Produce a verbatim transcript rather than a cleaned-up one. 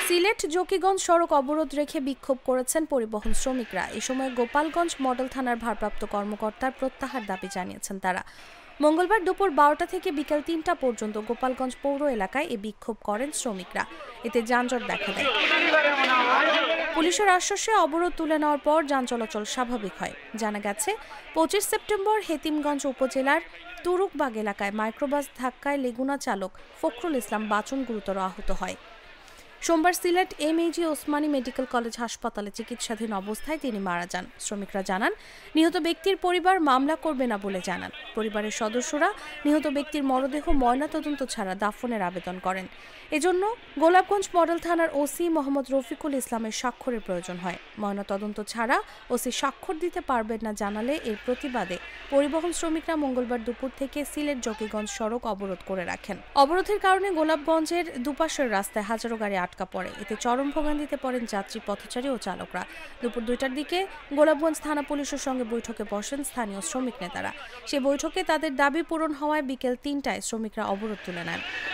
সিলেট জকিগঞ্জ সড়ক অবরোধ রেখে বিক্ষোভ করেছেন পরিবহন শ্রমিকরা। এ সময় গোপালগঞ্জ মডেল থানার ভারপ্রাপ্ত কর্মকর্তার প্রত্যাহার দাবি জানিয়েছেন তারা। মঙ্গলবার দুপুর বারোটা থেকে বিকেল তিনটা পর্যন্ত গোপালগঞ্জ পৌর এলাকায় এ বিক্ষোভ করেন শ্রমিকরা। এতে যানজট দেখা দেয়। পুলিশের আশ্বাসে অবরোধ তুলে নেওয়ার পর যান চলাচল স্বাভাবিক হয়। জানা গেছে, পঁচিশ সেপ্টেম্বর হেতিমগঞ্জ উপজেলার তুরুকবাগ এলাকায় মাইক্রোবাস ধাক্কায় লেগুনা চালক ফখরুল ইসলাম বাচন গুরুতর আহত হয়। সোমবার Sylhet M A G Osmani medical college হাসপাতালে চিকিৎসাধীন অবস্থায় তিনি মারা যান। শ্রমিকরা জানান, নিহত ব্যক্তির পরিবার মামলা করবে না বলে জানান। পরিবারের সদস্যরা নিহত ব্যক্তির মরদেহ ময়নাতদন্ত ছাড়া দাফনের আবেদন করেন। এজন্য গোলাপগঞ্জ মডেল থানার ওসি মোহাম্মদ রফিকুল ইসলামের স্বাক্ষরের প্রয়োজন হয়। ময়নাতদন্ত ছাড়া ওসি স্বাক্ষর দিতে পারবেন না জানালে এর প্রতিবাদে পরিবহন শ্রমিকরা মঙ্গলবার দুপুর থেকে সিলেট জকিগঞ্জ সড়ক অবরোধ করে রাখেন। অবরোধের কারণে গোলাপগঞ্জের দুপাশের রাস্তায় হাজারো গাড়ি আটকা পড়ে। এতে চরম ভোগান্তিতে পড়েন যাত্রী, পথচারী ও চালকরা। দুপুর দুইটার দিকে গোলাপগঞ্জ থানা পুলিশের সঙ্গে বৈঠকে বসেন স্থানীয় শ্রমিক নেতারা। সে বৈঠকে তাদের দাবি পূরণ হওয়ায় বিকেল তিনটায় শ্রমিকরা অবরোধ তুলে নেন।